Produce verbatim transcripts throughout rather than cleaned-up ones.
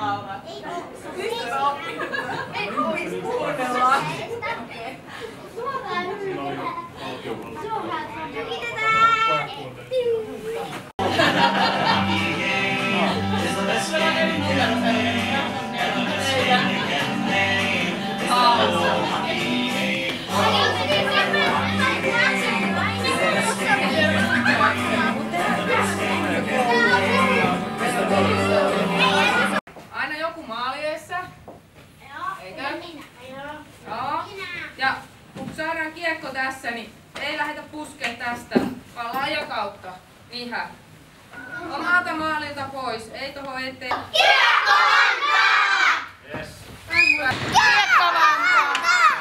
laulaa. Mistä sä oppinut? Ei kovin kuunnellaan. Suoraan tykitetään! Aina joku maaliessa. Eikö? Joo. Ja kun saadaan kiekko tässä, niin ei lähdetä puskeen tästä, vaan laaja-kautta. Niinhän. Omalta maalilta pois, ei toho eteen. Kiekkolantaa! Yes. Kiekkolantaa!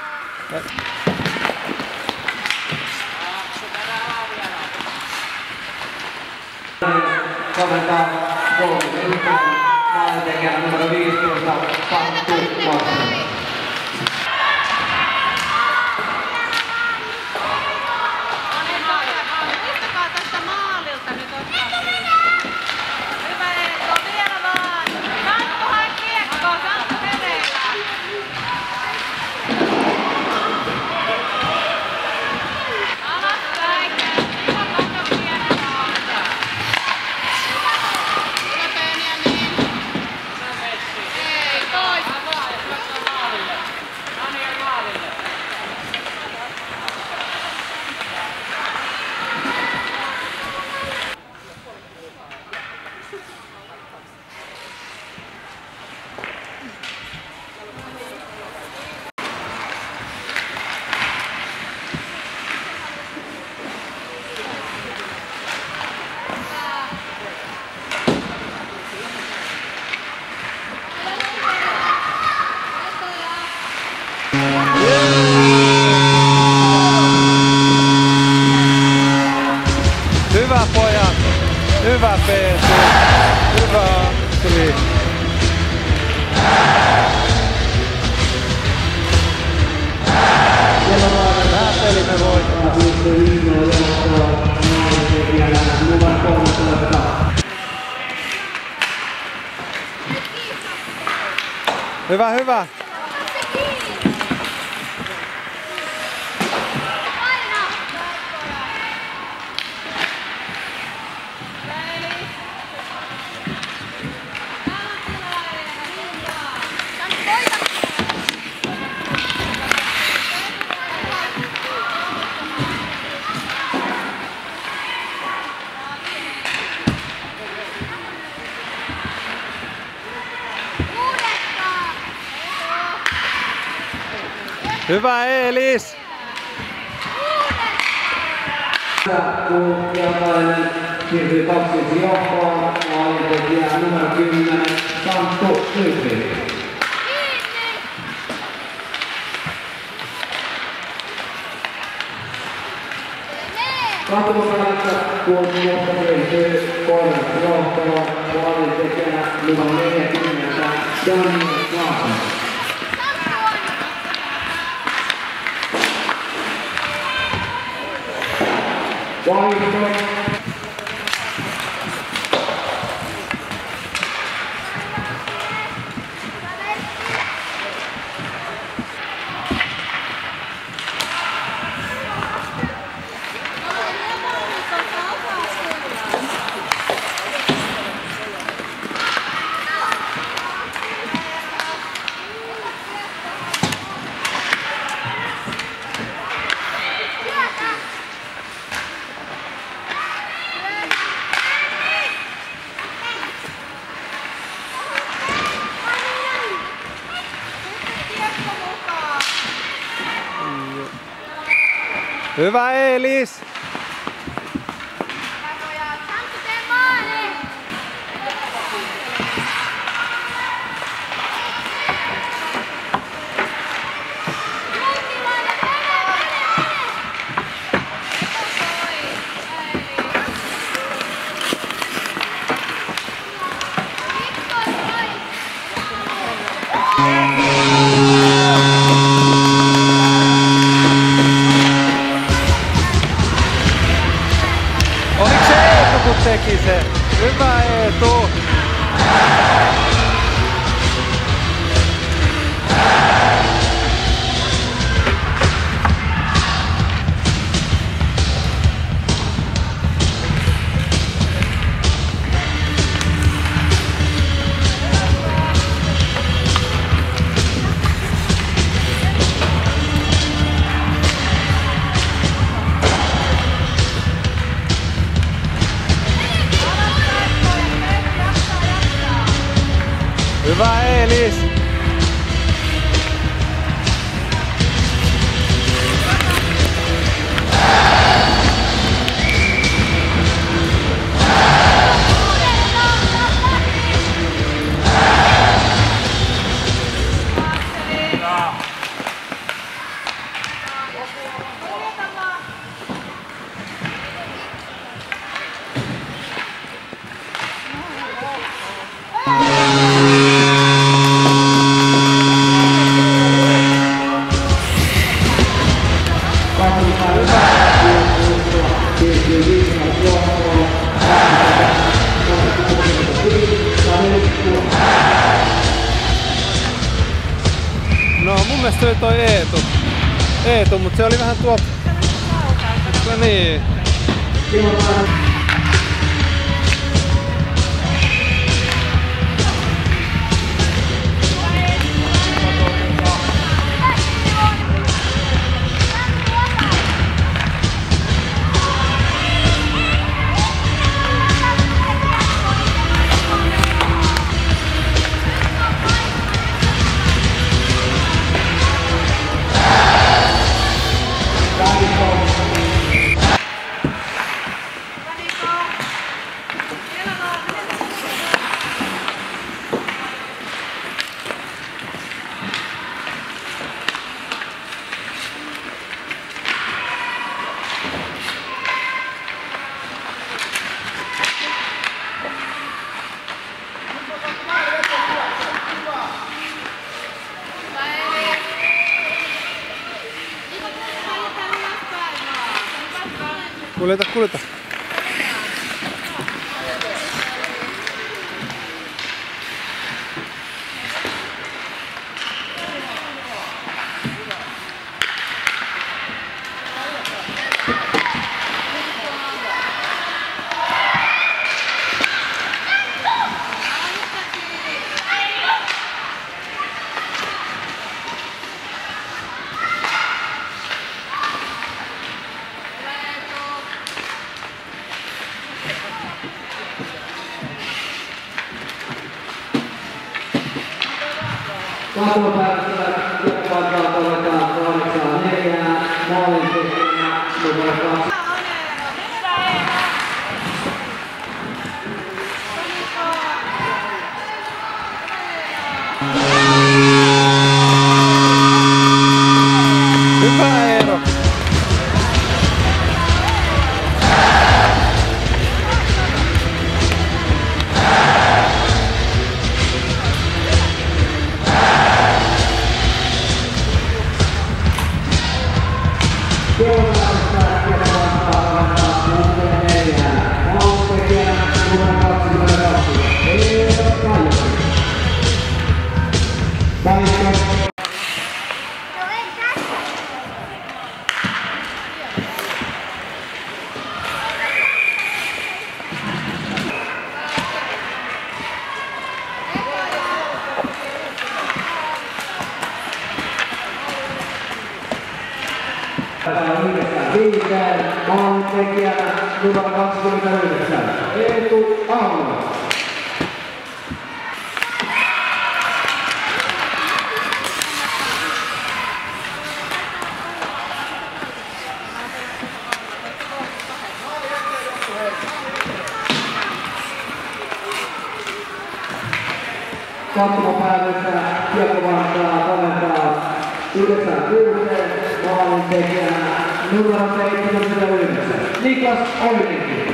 Komentaa koulun maalintekijä numero viisitoista Pattu Mossinen. Muistakaa tästä maalilta nyt ottaa siitä. Hyvä Eekko, vielä vaan! Santtu hae kiekkoa, Santtu hereillä! Alaspäin, ihan kato pienellä. Hyvä Benjamin! Ei, tois! Hyvä pojat, hyvä Peetu, hyvä Antri. Tähän peli me voitetaan. Hyvä, hyvä. Hyvä Eelis! Kun Keltainen siirtyy kaksi johtoon, maalintekijä numero kymmenen Santtu Sylvi. Katsomusajassa kun johto siirtyy kolmen johtoon, maalintekijänä numero neljäkymmentä Jani Klaasen. Vaihto. Hyvä Eelis! Oliko se Eetu kun teki se? Hyvä Eetu! Hyvä Eelis! No mun mielestä se oli toi Eetu. Eetu, mutta se oli vähän tuo... No niin. Kuljeta, kuljeta. Katopäätöstä kiekkoaikaa todetaan kahdeksan neljä, maalin tekijänä numero kaksi. Hyvä Eero! Viiteen maalin tekijänä numero kaksikymmentäyhdeksän, Eetu Ahma. Kattomapäätössä kiekkovaihtaa todetaan yhdeksän kuuteen maalin tekijänä numero seitsemänkymmentäyhdeksän, Niklas Oininki.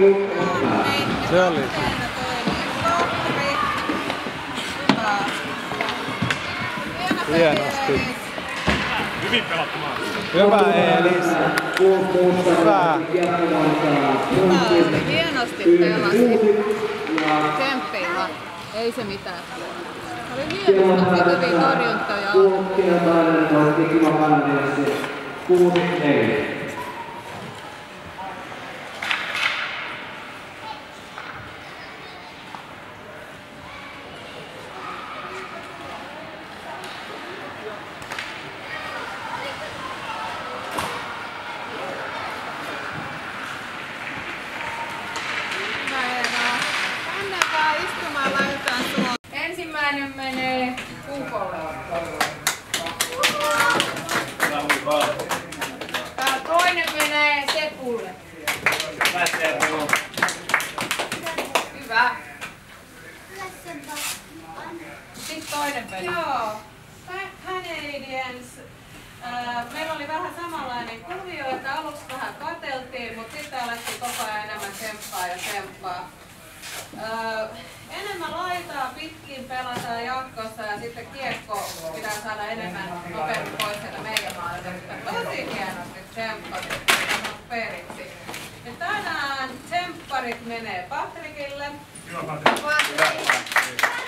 Se oli. Hienosti. Hyvin pelattu maa. Hyvä Eelis. Hyvä. Hienosti pelasi. Tsemppiä. Ei se mitään. Oli hienosti hyviä torjuntoja. Kilpailun voitti Kimo Kanneesi kuusi neljä. Ensimmäinen menee Kuukolle. Toinen menee Sepulle. Hyvä. Sitten toinen menee. Joo. Canadiens. Äh, meillä oli vähän samanlainen kuvio, että aluksi vähän katseltiin, mutta sitten alettiin koko ajan enemmän tsemppaa ja tsemppaa. Äh, enemmän laitaa pitkin pelataan jatkossa ja sitten kiekko pitää saada enemmän nopeammin pois sieltä meidän maalta. Tosi hienosti tsempparit periksi. Ja tänään tsempparit menee Patrikille. Hyvä, Patrik. Patrik.